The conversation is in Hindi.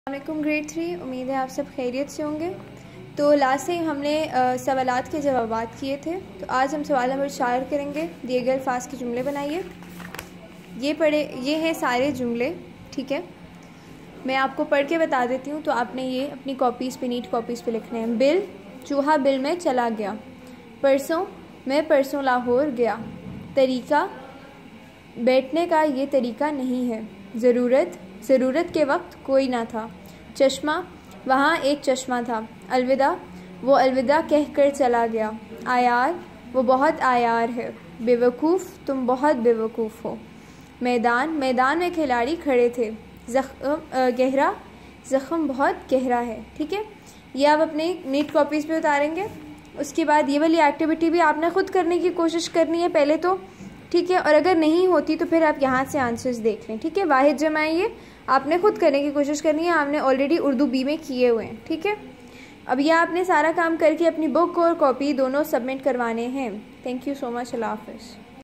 अस्सलामुअलैकुम ग्रेड 3। उम्मीद है आप सब खैरियत से होंगे। तो लास्ट टाइम हमने सवालात के जवाबात किए थे, तो आज हम सवाल नंबर 4 करेंगे। दिए गए अल्फाज के जुमले बनाइए। ये हैं सारे जुमले, ठीक है। मैं आपको पढ़ के बता देती हूँ, तो आपने ये अपनी कॉपीज़ पे, नीट कॉपीज़ पे लिखने हैं। बिल, चूहा बिल में चला गया। परसों, मैं परसों लाहौर गया। तरीका, बैठने का ये तरीका नहीं है। ज़रूरत, ज़रूरत के वक्त कोई ना था। चश्मा, वहाँ एक चश्मा था। अलविदा, वो अलविदा कहकर चला गया। आयार, वो बहुत आयार है। बेवकूफ़, तुम बहुत बेवकूफ़ हो। मैदान, मैदान में खिलाड़ी खड़े थे। गहरा, ज़ख्म बहुत गहरा है। ठीक है, ये आप अपनी नीट कॉपीज़ पे उतारेंगे। उसके बाद ये वाली एक्टिविटी भी आपने ख़ुद करने की कोशिश करनी है पहले तो, ठीक है। और अगर नहीं होती तो फिर आप यहाँ से आंसर्स देख लें, ठीक है। वाहिद जमाइए, आपने खुद करने की कोशिश करनी है। आपने ऑलरेडी उर्दू बी में किए हुए हैं, ठीक है। अब यह आपने सारा काम करके अपनी बुक और कॉपी दोनों सबमिट करवाने हैं। Thank you so much. अल्लाह हाफ़िज़।